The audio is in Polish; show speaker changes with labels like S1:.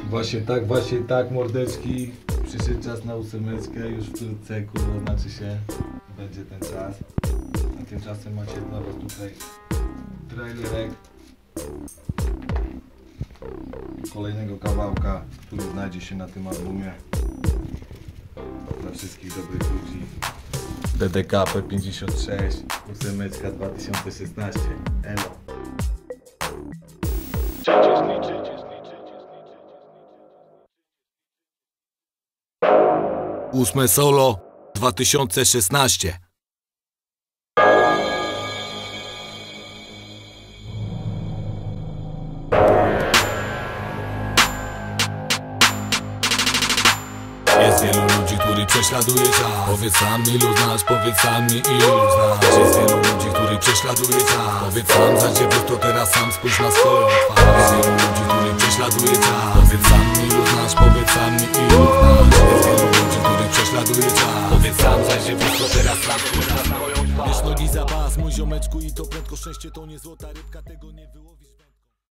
S1: Właśnie tak, mordeczki. Przyszedł czas na ósemeczkę, już wkrótce, kurwa, znaczy się, będzie ten czas. A tymczasem macie dla was tutaj trailerek kolejnego kawałka, który znajdzie się na tym albumie. Dla wszystkich dobrych ludzi. DDK P56, ósemeczka 2016. Elo.
S2: Ósme solo 2016. Jest wielu ludzi, których prześladuje czas. Powiedz sam ilu znasz, powiedz sam mi ilu znasz. Jest wielu ludzi, których prześladuje czas. Powiedz sam, za ciebie to teraz sam spójrz na swoją twarz. Jest wielu ludzi, których prześladuje czas. Powiedz sam ilu znasz, powiedz sam mi ilu znasz. Jest wielu ludzi, których prześladuje czas. Powiedz sam, za ciebie to teraz sam spójrz na swoją twarz. Wiesz nogi za pas, mój ziomeczku, i to prędko szczęście to nie złota rybka, tego nie wyłowisz.